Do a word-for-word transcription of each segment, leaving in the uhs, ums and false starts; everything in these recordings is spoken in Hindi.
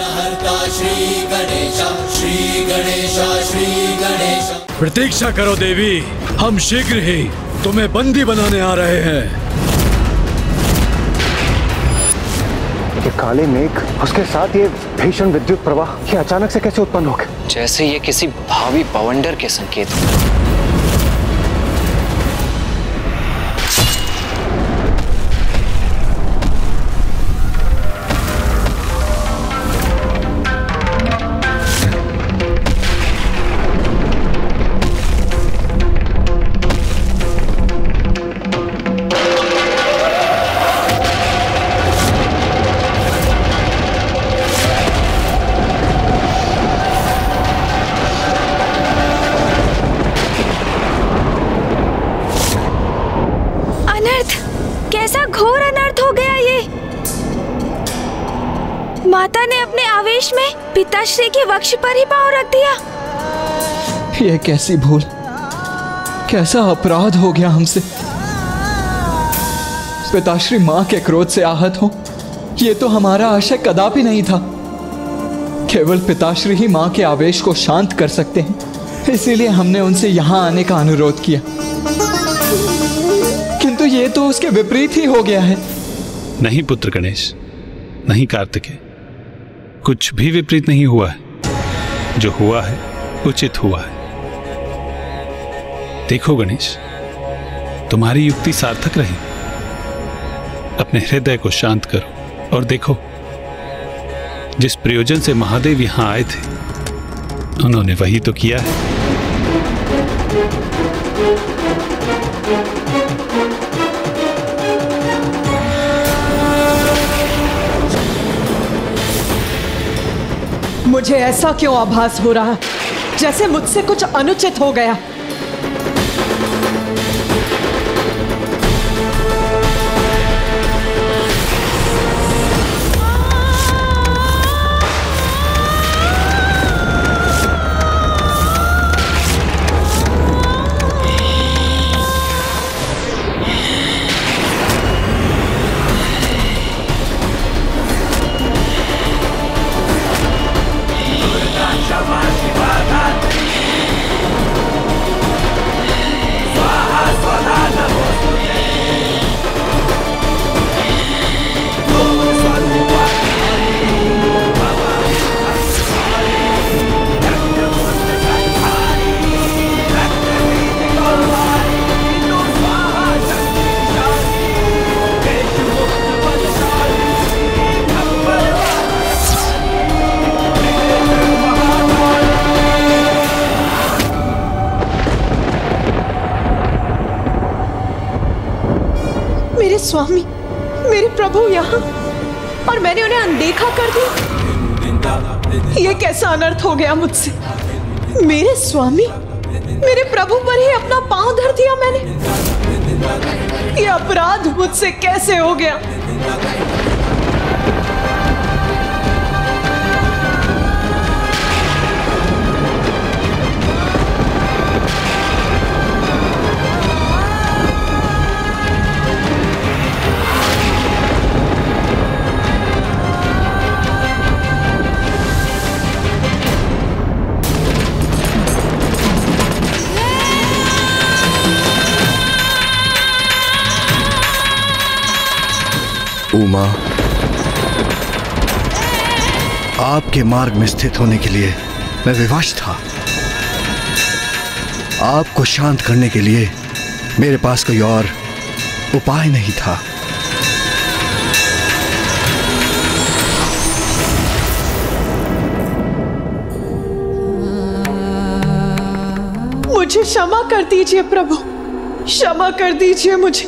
विघ्नहर्ता श्री गणेश, श्री गणेश, श्री गणेश। प्रतीक्षा करो देवी, हम शीघ्र ही तुम्हें बंदी बनाने आ रहे हैं। ये काले मेघ, उसके साथ ये भीषण विद्युत प्रवाह, ये अचानक से कैसे उत्पन्न हो गए? जैसे ये किसी भावी बवंडर के संकेत हैं। माता ने अपने आवेश में पिताश्री के वक्ष पर ही पांव रख दिया। यह कैसी भूल, कैसा अपराध हो गया हमसे। पिताश्री मां के क्रोध से आहत हो, यह तो हमारा आशय कदापि नहीं था। केवल पिताश्री ही मां के आवेश को शांत कर सकते हैं, इसीलिए हमने उनसे यहां आने का अनुरोध किया। किंतु यह तो उसके विपरीत ही हो गया है। नहीं पुत्र गणेश, नहीं कार्तिकेय, कुछ भी विपरीत नहीं हुआ है। जो हुआ है उचित हुआ है। देखो गणेश, तुम्हारी युक्ति सार्थक रही। अपने हृदय को शांत करो और देखो, जिस प्रयोजन से महादेव यहां आए थे, उन्होंने वही तो किया है। मुझे ऐसा क्यों आभास हो रहा, जैसे मुझसे कुछ अनुचित हो गया। स्वामी, मेरे प्रभु यहाँ, और मैंने उन्हें अनदेखा कर दिया। ये कैसा अनर्थ हो गया मुझसे। मेरे स्वामी, मेरे प्रभु पर ही अपना पांव धर दिया मैंने। ये अपराध मुझसे कैसे हो गया। उमा, आपके मार्ग में स्थित होने के लिए मैं विवश था। आपको शांत करने के लिए मेरे पास कोई और उपाय नहीं था। मुझे क्षमा कर दीजिए प्रभु, क्षमा कर दीजिए मुझे।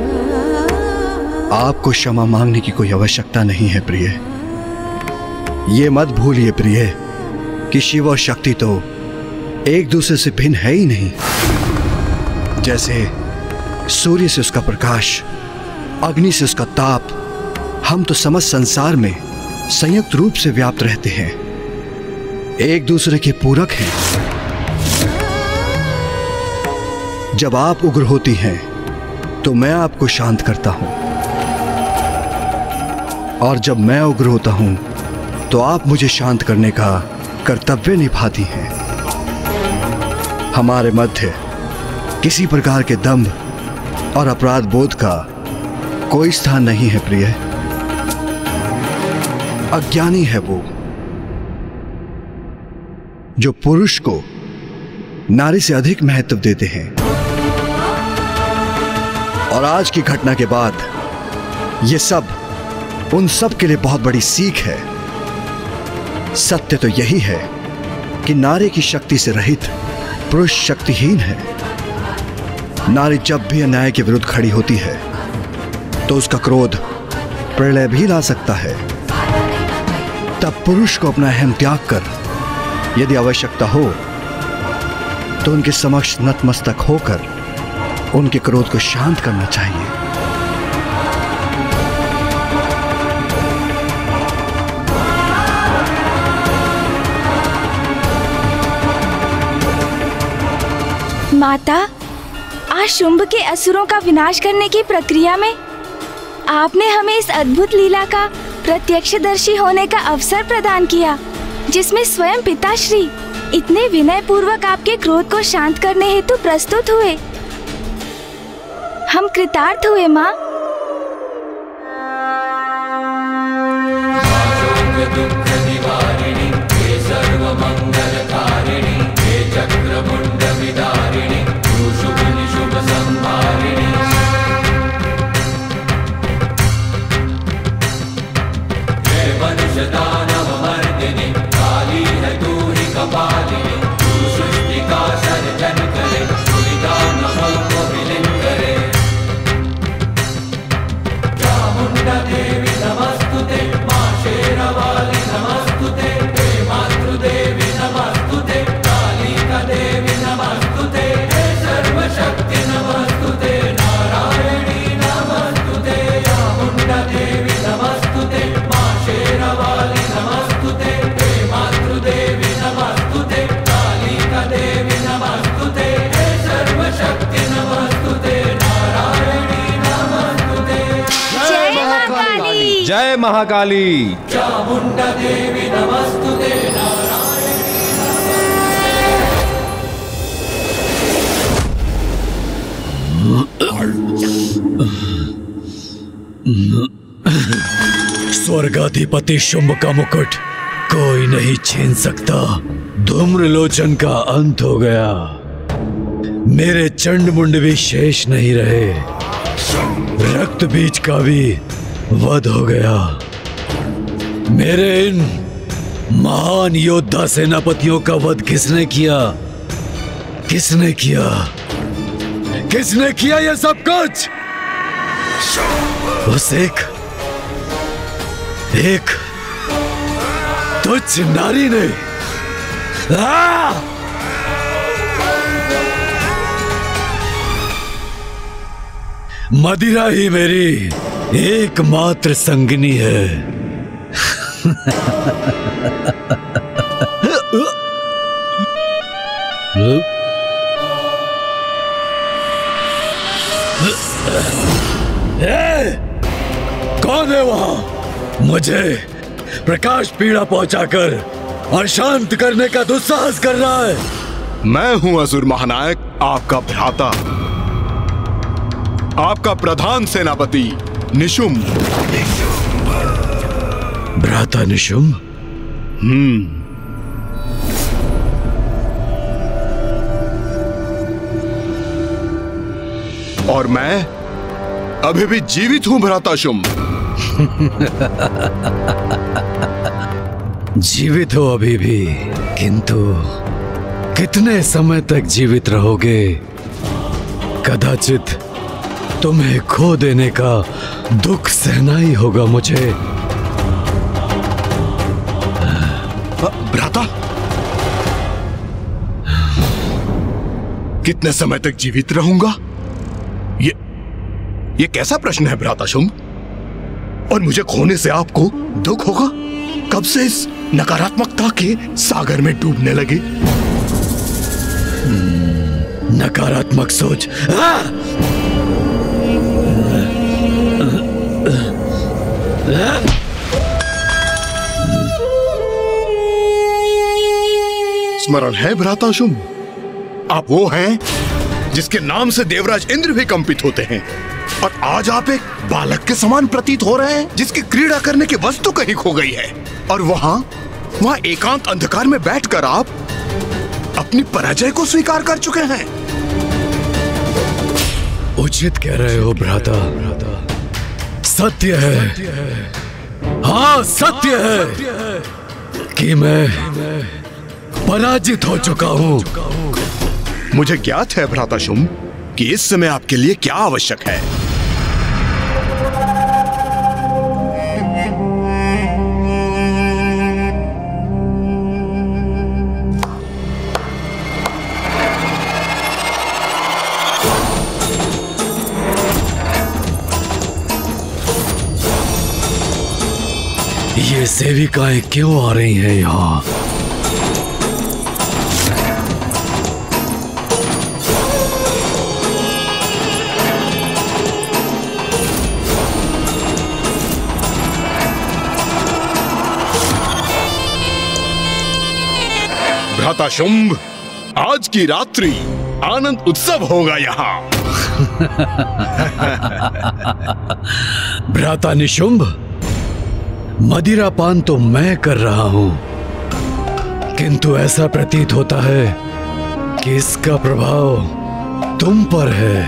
आपको क्षमा मांगने की कोई आवश्यकता नहीं है प्रिय। ये मत भूलिए प्रिय कि शिव और शक्ति तो एक दूसरे से भिन्न है ही नहीं। जैसे सूर्य से उसका प्रकाश, अग्नि से उसका ताप, हम तो समस्त संसार में संयुक्त रूप से व्याप्त रहते हैं, एक दूसरे के पूरक हैं। जब आप उग्र होती हैं तो मैं आपको शांत करता हूं, और जब मैं उग्र होता हूं तो आप मुझे शांत करने का कर्तव्य निभाती हैं। हमारे मध्य किसी प्रकार के दंभ और अपराध बोध का कोई स्थान नहीं है प्रिय। अज्ञानी है वो जो पुरुष को नारी से अधिक महत्व देते हैं। और आज की घटना के बाद ये सब उन सब के लिए बहुत बड़ी सीख है। सत्य तो यही है कि नारी की शक्ति से रहित पुरुष शक्तिहीन है। नारी जब भी अन्याय के विरुद्ध खड़ी होती है तो उसका क्रोध प्रलय भी ला सकता है। तब पुरुष को अपना अहम त्याग कर यदि आवश्यकता हो तो उनके समक्ष नतमस्तक होकर उनके क्रोध को शांत करना चाहिए। माता, आज शुंभ के असुरों का विनाश करने की प्रक्रिया में आपने हमें इस अद्भुत लीला का प्रत्यक्षदर्शी होने का अवसर प्रदान किया, जिसमें स्वयं पिताश्री इतने विनय पूर्वक आपके क्रोध को शांत करने हेतु प्रस्तुत हुए। हम कृतार्थ हुए माँ। जय महाकाली। चामुंडा देवी नमस्तुते स्वर्गाधिपति शुंभ का मुकुट कोई नहीं छीन सकता। धूम्रलोचन का अंत हो गया। मेरे चंड मुंड भी शेष नहीं रहे। रक्त बीज का भी वध हो गया। मेरे इन महान योद्धा सेनापतियों का वध किसने किया? किसने किया? किसने किया ये सब कुछ? उस एक एक तुच्छ नारी ने। आ! मदिरा ही मेरी एकमात्र संगिनी है। ए, कौन है वहां? मुझे प्रकाश पीड़ा पहुंचाकर अशांत करने का दुस्साहस कर रहा है। मैं हूं असुर महानायक, आपका भ्राता, आपका प्रधान सेनापति निशुंभ। भ्राता निशुंभ? हम्म। और मैं अभी भी जीवित हूं भ्राता शुंभ। जीवित हो अभी भी, किंतु कितने समय तक जीवित रहोगे? कदाचित तुम्हें खो देने का दुख सहना ही होगा मुझे। भ्राता, कितने समय तक जीवित रहूंगा? ये ये कैसा प्रश्न है भ्राता शुंभ? और मुझे खोने से आपको दुख होगा? कब से इस नकारात्मकता के सागर में डूबने लगे? नकारात्मक सोच। आ! स्मरण है भ्राताशुम? आप वो हैं जिसके नाम से देवराज इंद्र भी कंपित होते हैं, और आज आप एक बालक के समान प्रतीत हो रहे हैं जिसकी क्रीड़ा करने की वस्तु कहीं खो गई है। और वहां वहां एकांत अंधकार में बैठकर आप अपनी पराजय को स्वीकार कर चुके हैं। उचित कह रहे हो भ्राता, सत्य है, हाँ सत्य है कि मैं पराजित हो चुका हूं। मुझे ज्ञात है भ्राताशुम कि इस समय आपके लिए क्या आवश्यक है। ये सेविकाएं क्यों आ रही हैं यहाँ? भ्राताशुंभ, आज की रात्रि आनंद उत्सव होगा यहाँ। भ्राता निशुंभ, मदिरापान तो मैं कर रहा हूं, किंतु ऐसा प्रतीत होता है कि इसका प्रभाव तुम पर है।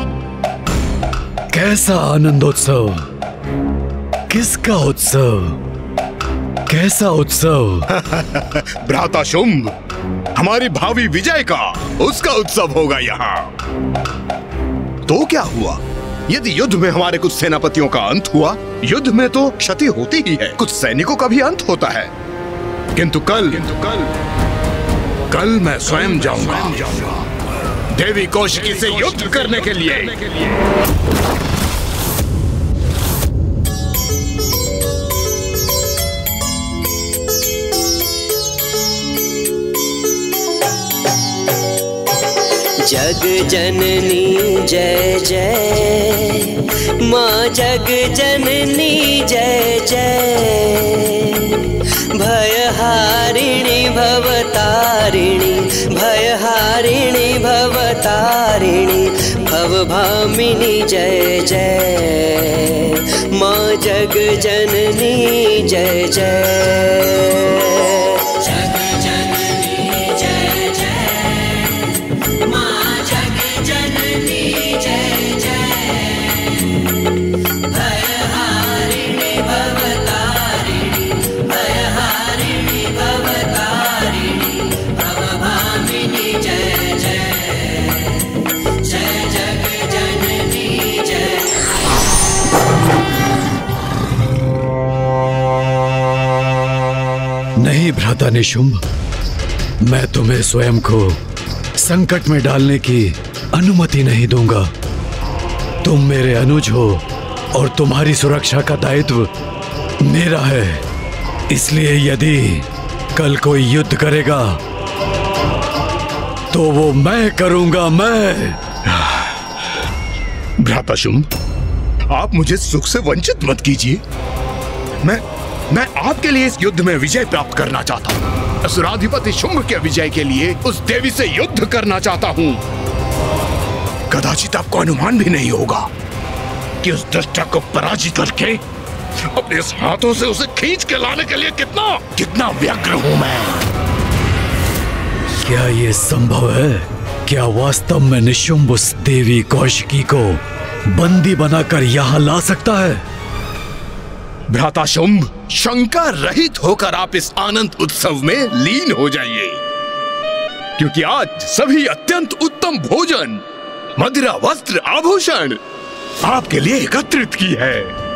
कैसा आनंदोत्सव, किसका उत्सव, कैसा उत्सव? भ्राताशुंभ, हमारी भावी विजय का, उसका उत्सव होगा यहाँ। तो क्या हुआ यदि युद्ध में हमारे कुछ सेनापतियों का अंत हुआ? युद्ध में तो क्षति होती ही है, कुछ सैनिकों का भी अंत होता है, किंतु कल किंतु कल कल मैं स्वयं जाऊंगा देवी कौशिकी से युद्ध करने के लिए। जग जननी जय जय, माँ जग जननी जय जय। भयहारिणी भवतारिणी, भयहारिणी भवतारिणी, भवभामिनी जय जय। माँ जग जननी जय जय। नहीं भ्राता निशुंभ, मैं तुम्हें स्वयं को संकट में डालने की अनुमति नहीं दूंगा। तुम मेरे अनुज हो और तुम्हारी सुरक्षा का दायित्व मेरा है। इसलिए यदि कल कोई युद्ध करेगा तो वो मैं करूंगा, मैं। भ्राताशुंभ, आप मुझे सुख से वंचित मत कीजिए। मैं मैं आपके लिए इस युद्ध में विजय प्राप्त करना चाहता हूँ। असुराधिपति शुंभ के विजय के लिए उस देवी से युद्ध करना चाहता हूँ। कदाचित आपको अनुमान भी नहीं होगा कि उस दुष्टा को पराजित करके अपने इस हाथों से उसे खींच के लाने के लिए कितना कितना व्यग्र हूँ मैं। क्या ये संभव है? क्या वास्तव में निशुंभ उस देवी कौशिकी को बंदी बनाकर यहाँ ला सकता है? भ्राताशुंभ, शंका रहित होकर आप इस आनंद उत्सव में लीन हो जाइए, क्योंकि आज सभी अत्यंत उत्तम भोजन, मदिरा, वस्त्र, आभूषण आपके लिए एकत्रित की है।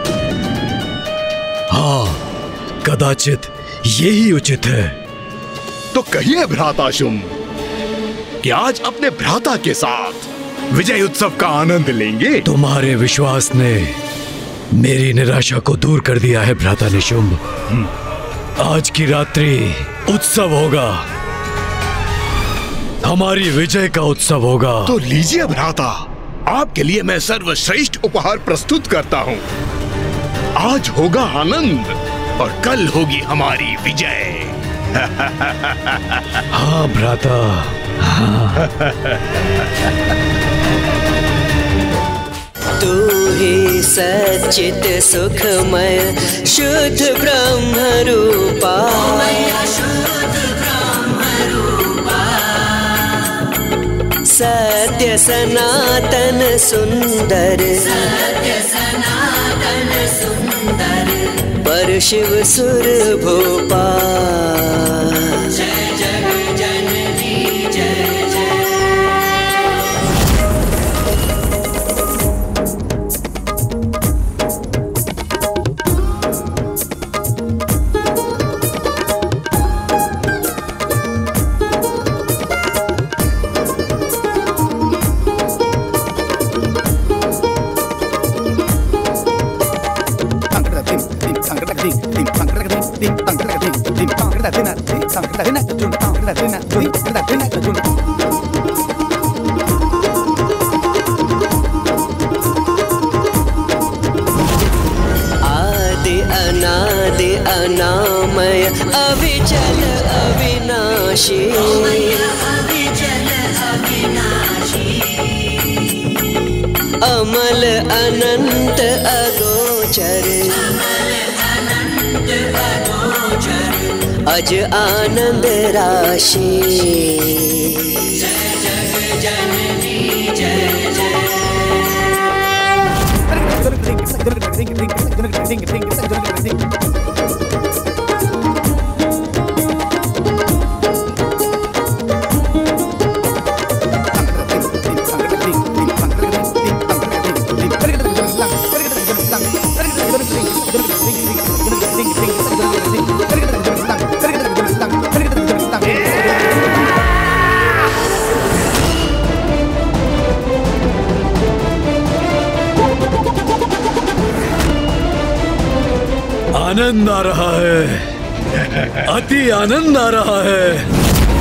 हाँ, कदाचित यही उचित है। तो कहिए भ्राताशुंभ कि आज अपने भ्राता के साथ विजय उत्सव का आनंद लेंगे। तुम्हारे विश्वास ने मेरी निराशा को दूर कर दिया है भ्राता निशुंभ। आज की रात्रि उत्सव होगा, हमारी विजय का उत्सव होगा। तो लीजिए भ्राता, आपके लिए मैं सर्वश्रेष्ठ उपहार प्रस्तुत करता हूँ। आज होगा आनंद और कल होगी हमारी विजय। हाँ भ्राता, हाँ। तू ही सच्चित सुखमय शुद्ध ब्रह्म रूपा, सत्य सनातन सुंदर, पर शिव सुर भूपा। जय जग जननी जय जय। आदि अनादि अनामय अविचल अविनाशी, अमल अनंत अगोचर, अज आनंद राशि। जय जग जननी जय जय। आनंद आ रहा है, अति आनंद आ रहा है।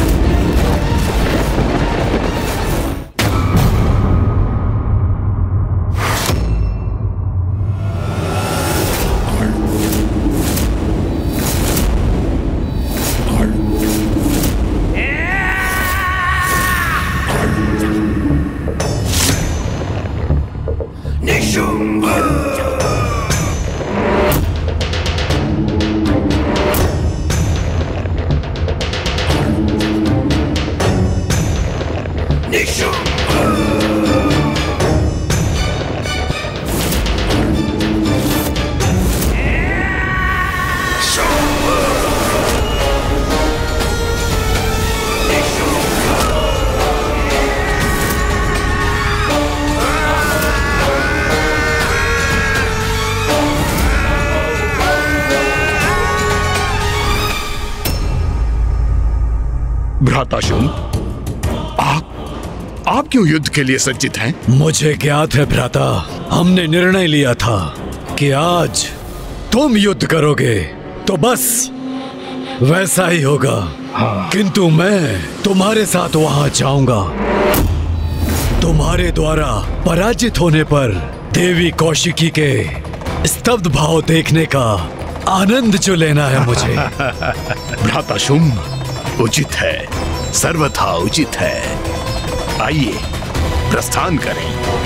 भ्राता शुंभ, आप आप क्यों युद्ध के लिए सज्जित हैं? मुझे ज्ञात है भ्राता, हमने निर्णय लिया था कि आज तुम युद्ध करोगे तो बस वैसा ही होगा। हाँ। किंतु मैं तुम्हारे साथ वहां जाऊंगा। तुम्हारे द्वारा पराजित होने पर देवी कौशिकी के स्तब्ध भाव देखने का आनंद जो लेना है मुझे। भ्राता शुंभ, उचित है, सर्वथा उचित है। आइए प्रस्थान करें।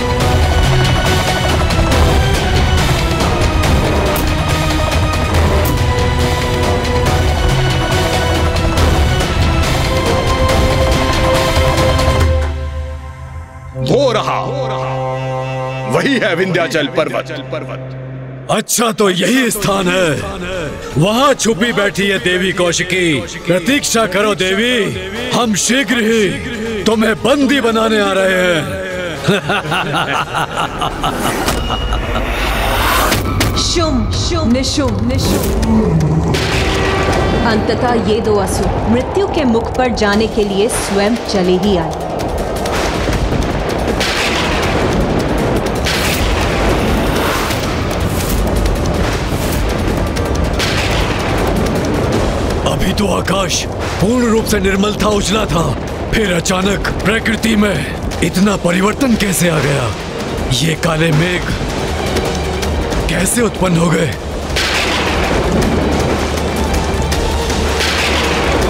हो रहा वही है विंध्याचल पर्वत। अच्छा, तो यही स्थान है। वहाँ छुपी बैठी है देवी कौशिकी। प्रतीक्षा करो देवी, हम शीघ्र ही तुम्हें बंदी बनाने आ रहे हैं। शुंभ शुंभ निशुंभ निशुंभ। अंततः ये दो असुर मृत्यु के मुख पर जाने के लिए स्वयं चले ही आए। अभी तो आकाश पूर्ण रूप से निर्मल था, उजला था, फिर अचानक प्रकृति में इतना परिवर्तन कैसे आ गया? ये काले मेघ कैसे उत्पन्न हो गए?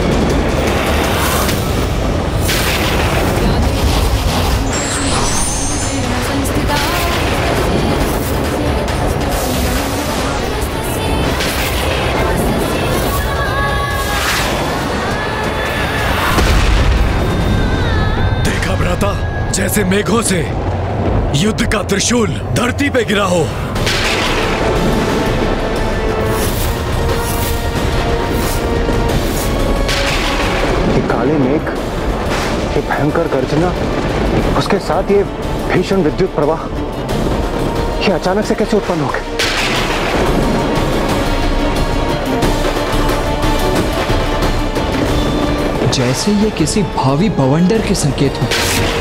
जैसे मेघों से युद्ध का त्रिशूल धरती पे गिरा हो। ये काले मेघ, ये भयंकर गर्जना, उसके साथ ये भीषण विद्युत प्रवाह, ये अचानक से कैसे उत्पन्न हो गए? जैसे ये किसी भावी बवंडर के संकेत हो।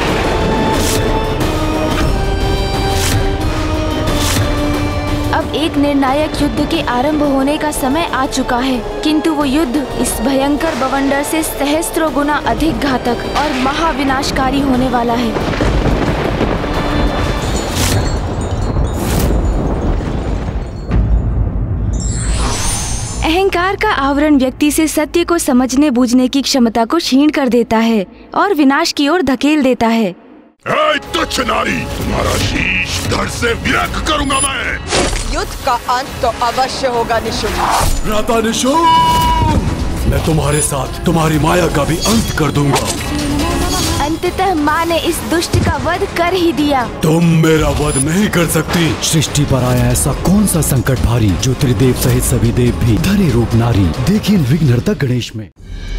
अब एक निर्णायक युद्ध के आरंभ होने का समय आ चुका है, किंतु वो युद्ध इस भयंकर बवंडर से सहस्त्रों गुना अधिक घातक और महाविनाशकारी होने वाला है। अहंकार का आवरण व्यक्ति से सत्य को समझने बूझने की क्षमता को क्षीण कर देता है और विनाश की ओर धकेल देता है। ऐ तुच्छ नारी, तुम्हारा शीश धड़ से विरक करूंगा मैं। युद्ध का अंत तो अवश्य होगा निशुंभ। भ्राता निशुंभ, मैं तुम्हारे साथ तुम्हारी माया का भी अंत कर दूंगा। अंततः माँ ने इस दुष्ट का वध कर ही दिया। तुम मेरा वध नहीं कर सकती। सृष्टि पर आया ऐसा कौन सा संकट भारी, जो त्रिदेव सहित सभी देव भी धरे रूप नारी। देखिए विघ्नहर्ता गणेश में।